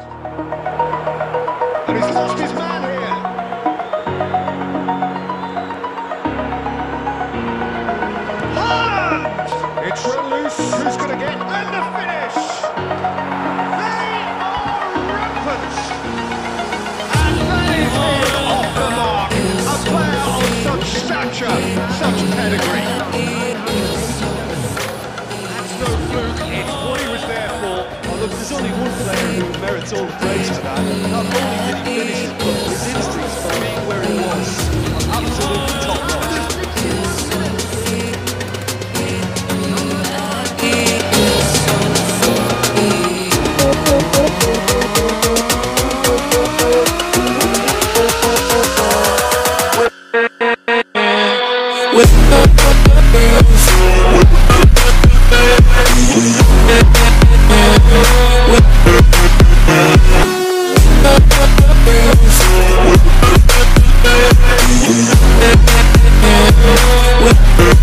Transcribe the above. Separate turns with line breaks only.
And he's lost his man here. Haaland! It's run loose. Who's going to get? And the finish! They are rampant! And that is him off the mark. A player of such stature, such pedigree. That's no fluke. It's what he was there for.
Well, look, there's only one player who merits all the praise for that. Not only did he finish it, but his instincts for being where he was, absolutely top notch.
With